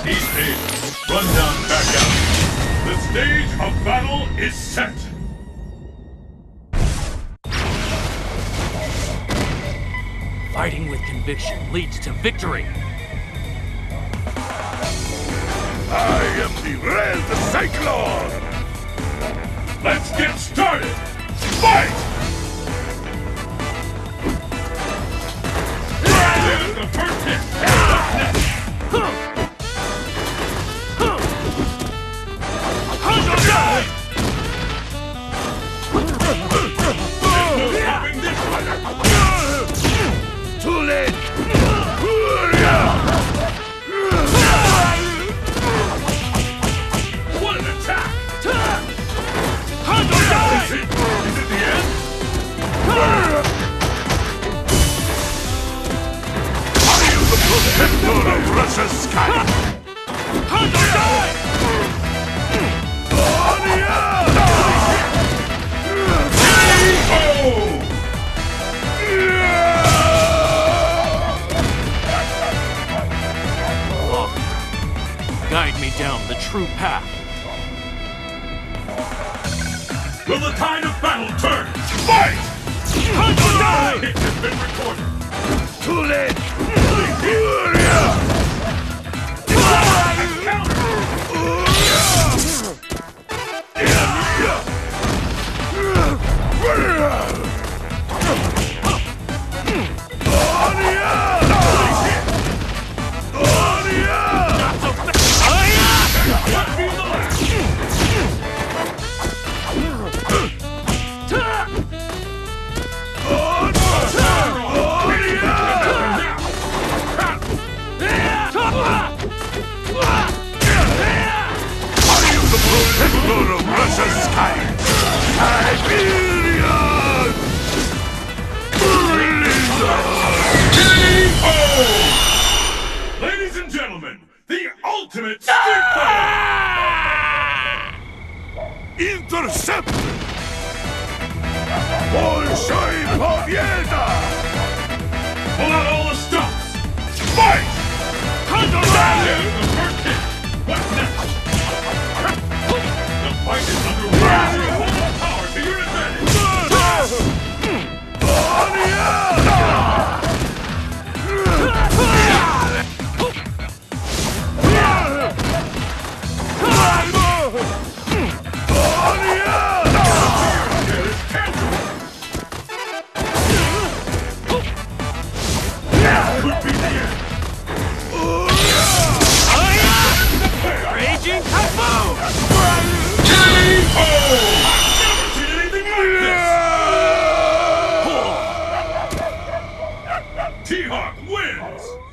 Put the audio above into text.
Easy. Rundown back out. The stage of battle is set. Fighting with conviction leads to victory. I am the Red Cyclone! Let's get started! Fight! There's the first hit! What's next? There's no stopping this fighter! Too late! What an attack! Is it the end? Are you the protector of Russia's sky? Guide me down the true path. Will the tide of battle turn? Fight! Hit has been recorded. Too late! Protector of Russia's sky! Siberian! K.O. Ladies and gentlemen, the ultimate street fighter! Intercepted! Большой победа! Pull out all the stops! Fight! There's the first hit! What's next? The fight is underway! Use your whole power to your advantage! Could be the end! Raging Typhoon! K.O. I've never seen anything like this! T-Hawk wins!